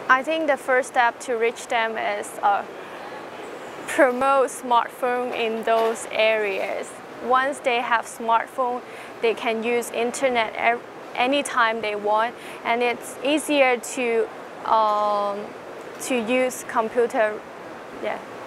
I think the first step to reach them is promote smartphone in those areas. Once they have smartphone, they can use internet anytime they want, and it's easier to use computer. Yeah.